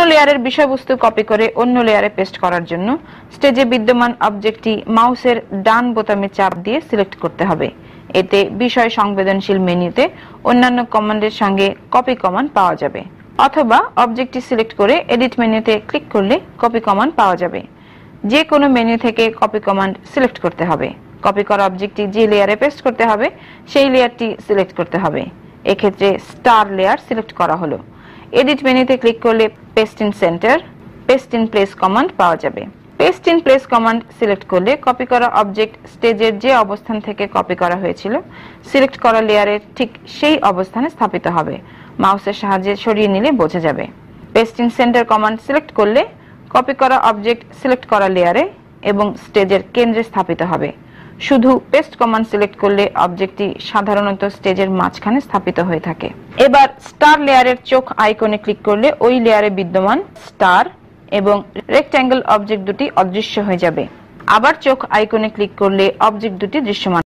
লেয়ারের বিষয়বস্তু কপি করে অন্য লেয়ারে পেস্ট করার জন্য স্টেজে বিদ্যমান অবজেক্টটি মাউসের ডান বোতামে চাপ দিয়ে সিলেক্ট করতে হবে। এতে বিষয় সংবেদনশীল মেনুতে অন্যান্য কমান্ডের সঙ্গে কপি কমান্ড পাওয়া যাবে, অথবা অবজেক্টটি সিলেক্ট করে এডিট মেনুতে ক্লিক করলে কপি কমান্ড পাওয়া যাবে। যে কোনো মেনু থেকে কপি কমান্ড সিলেক্ট করতে হবে। কপি করা অবজেক্টটি যে লেয়ারে পেস্ট করতে হবে সেই লেয়ারটি সিলেক্ট করতে হবে। এক্ষেত্রে স্টার লেয়ার সিলেক্ট করা হলো। এডিট মেনুতে ক্লিক করলে paste in center, paste in place command পাওয়া যাবে। Paste in place command select করলে কপি করা অবজেক্ট স্টেজের যে অবস্থান থেকে কপি করা হয়েছিল সিলেক্ট করা লেয়ারের ঠিক সেই অবস্থানে স্থাপিত হবে। মাউসের সাহায্যে সরিয়ে নিলে বোঝা যাবে। Paste in center command select করলে কপি করা অবজেক্ট সিলেক্ট করা লেয়ারে এবং স্টেজের কেন্দ্রে স্থাপিত হবে। শুধু পেস্ট কমান্ড সিলেক্ট করলে অবজেক্টটি সাধারণত স্টেজের মাঝখানে স্থাপিত হয়ে থাকে। এবার স্টার লেয়ারের চোখ আইকনে ক্লিক করলে ওই লেয়ারে বিদ্যমান স্টার এবং রেক্ট্যাঙ্গেল অবজেক্ট দুটি অদৃশ্য হয়ে যাবে। আবার চোখ আইকনে ক্লিক করলে অবজেক্ট দুটি দৃশ্যমান